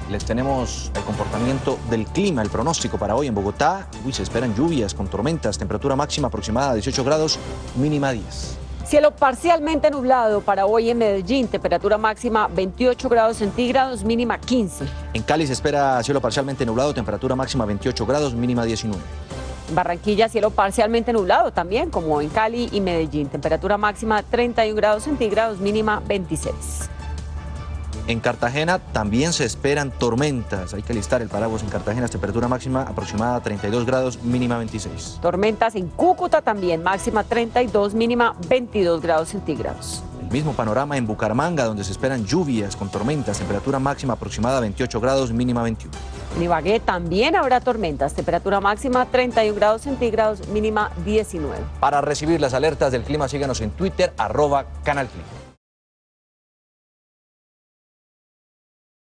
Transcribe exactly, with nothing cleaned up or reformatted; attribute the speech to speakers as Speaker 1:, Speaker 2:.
Speaker 1: Les tenemos el comportamiento del clima, el pronóstico para hoy en Bogotá. Uy, se esperan lluvias con tormentas, temperatura máxima aproximada a dieciocho grados, mínima diez.
Speaker 2: Cielo parcialmente nublado para hoy en Medellín, temperatura máxima veintiocho grados centígrados, mínima quince.
Speaker 1: En Cali se espera cielo parcialmente nublado, temperatura máxima veintiocho grados, mínima diecinueve.
Speaker 2: Barranquilla, cielo parcialmente nublado también, como en Cali y Medellín, temperatura máxima treinta y un grados centígrados, mínima veintiséis.
Speaker 1: En Cartagena también se esperan tormentas. Hay que listar el paraguas en Cartagena. Temperatura máxima aproximada a treinta y dos grados, mínima veintiséis.
Speaker 2: Tormentas en Cúcuta también, máxima treinta y dos, mínima veintidós grados centígrados.
Speaker 1: El mismo panorama en Bucaramanga, donde se esperan lluvias con tormentas. Temperatura máxima aproximada a veintiocho grados, mínima veintiuno.
Speaker 2: En Ibagué también habrá tormentas. Temperatura máxima treinta y un grados centígrados, mínima diecinueve.
Speaker 1: Para recibir las alertas del clima, síganos en Twitter, arroba Canal Clima.